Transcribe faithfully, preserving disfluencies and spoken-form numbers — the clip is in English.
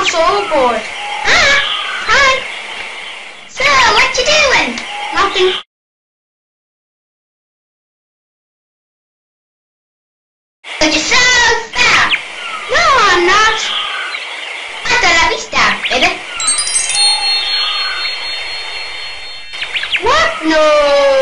I'm so bored. Ah, hi. So, what you doing? Nothing. But you're so fat. No, I'm not. I thought let me start, baby. What? No.